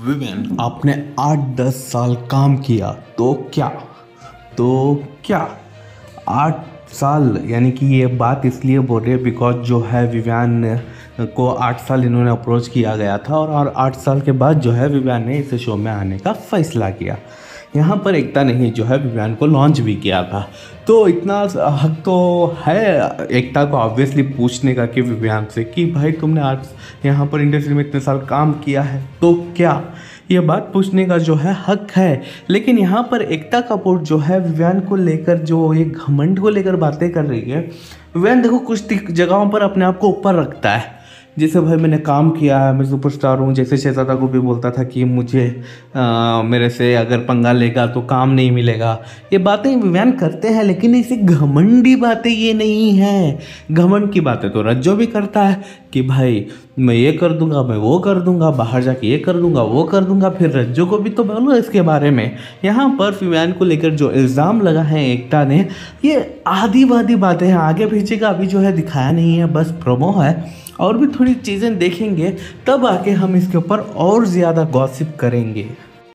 विवेन आपने 8-10 साल काम किया तो क्या 8 साल, यानी कि ये बात इसलिए बोल रहे हैं बिकॉज जो है विवियान को 8 साल इन्होंने अप्रोच किया गया था और 8 साल के बाद जो है विवियान ने इस शो में आने का फैसला किया। यहाँ पर एकता ने ही जो है विवियान को लॉन्च भी किया था, तो इतना हक तो है एकता को ऑब्वियसली पूछने का कि विवियान से कि भाई तुमने आज यहाँ पर इंडस्ट्री में इतने साल काम किया है तो क्या, ये बात पूछने का जो है हक है। लेकिन यहाँ पर एकता कपूर जो है विवियान को लेकर जो एक घमंड को लेकर बातें कर रही है। विवियान देखो कुछ जगहों पर अपने आप को ऊपर रखता है, जैसे भाई मैंने काम किया है, मैं सुपरस्टार हूँ। जैसे शहजादा को भी बोलता था कि मुझे मेरे से अगर पंगा लेगा तो काम नहीं मिलेगा। ये बातें विवियान करते हैं, लेकिन ऐसी घमंडी बातें ये नहीं हैं। घमंड की बातें तो रज्जो भी करता है कि भाई मैं ये कर दूंगा, मैं वो कर दूंगा, बाहर जाके ये कर दूंगा, वो कर दूंगा। फिर रज्जो को भी तो बोलो इसके बारे में। यहाँ पर विवियान को लेकर जो इल्ज़ाम लगा है एकता ने, ये आधी वादी बातें हैं, आगे पीछे का अभी जो है दिखाया नहीं है, बस प्रोमो है। और भी थोड़ी चीज़ें देखेंगे तब आके हम इसके ऊपर और ज़्यादा गॉसिप करेंगे।